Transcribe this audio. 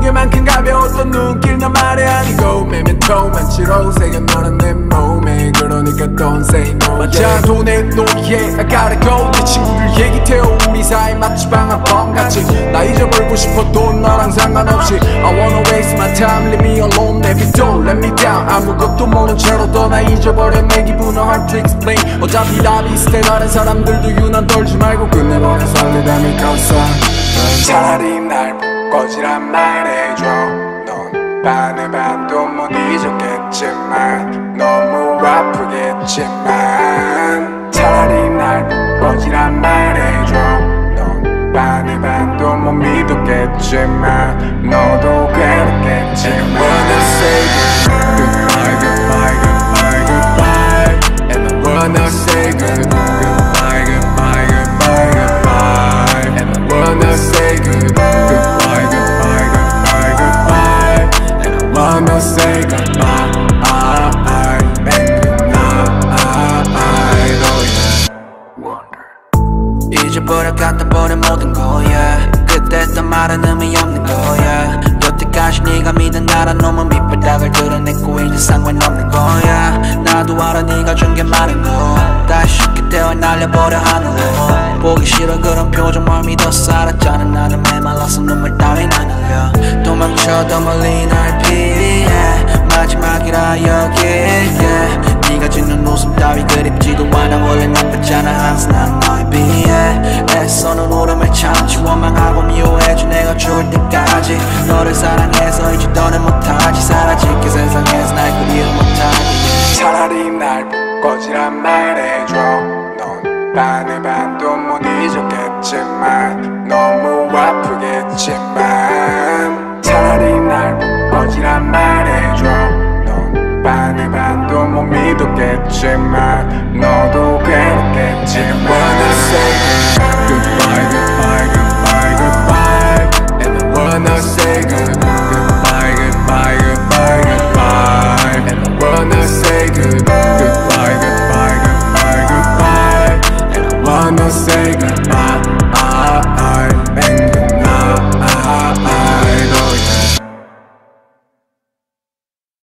무게만큼 가벼웠던 눈길 나 말이 아니고 메멘토만 치러 새겨넣은 내 몸에 그러니까 don't say no 맞아 돈에 노예 I gotta go 내 친구들 얘기 태워 우리 사이 마치 방한범같이 나 잊어버리고 싶어 돈 너랑 상관없이 I wanna waste my time leave me alone never don't let me down 아무것도 모른 채로 떠나 잊어버려 내 기분은 hard to explain 어차피 다 비슷해 다른 사람들도 유난 떨지 말고 끝내버려 설레다니 감사 차라리 날 꺼지란 말해줘 넌 반의 반도 못 잊었겠지만 너무 아프겠지만 차라리 날 꺼지란 말해줘 넌 반의 반도 못 믿었겠지만 너도 괴롭겠지만 wanna say goodbye goodbye goodbye goodbye and I wanna say goodbye goodbye goodbye goodbye and I wanna say goodbye goodbye goodbye goodbye and I wanna say goodbye and goodnight wonder 잊어버려 갖다 버린 모든 거야 그때 했던 말은 의미 없는 거야 여태까지 네가 믿은 나란 놈은 밑바닥을 드러냈고 이제 상관없는 거야 나도 알아 네가 준 게 많은 거 다시 쉽게 태워 날려버려 하늘로 보기 싫어 그런 표정 뭘 믿었어 알았잖아 나는 메말라서 눈물 따윈 안 흘려 도망쳐도 멀리 날 피해 마지막이라 여기에 네가 짓는 웃음 따위 그립지도 않아 원래 나쁘잖아 항상 난 너에 비해 애써는 울음을 참지 원망하고 미워해줘 내가 죽을 때까지 너를 사랑해서 이제 더는 못하지 사라질게 세상에서 날 그리워 못하게 차라리 날 꺼지란 말해줘 넌 반의 반도 못 잊었겠지만 너무 아프겠지만 차라리 날 꺼지란 말해줘 넌 반의 반도 못 믿었겠지만 너도 괴롭겠지만 wanna say goodbye goodbye